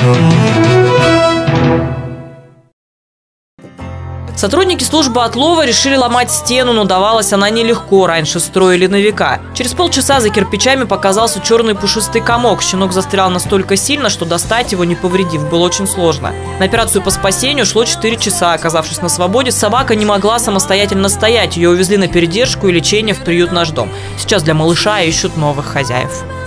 Сотрудники службы отлова решили ломать стену, но давалась она нелегко, раньше строили на века. Через полчаса за кирпичами показался черный пушистый комок. Щенок застрял настолько сильно, что достать его, не повредив, было очень сложно. На операцию по спасению шло 4 часа. Оказавшись на свободе, собака не могла самостоятельно стоять. Ее увезли на передержку и лечение в приют «Наш дом». Сейчас для малыша ищут новых хозяев.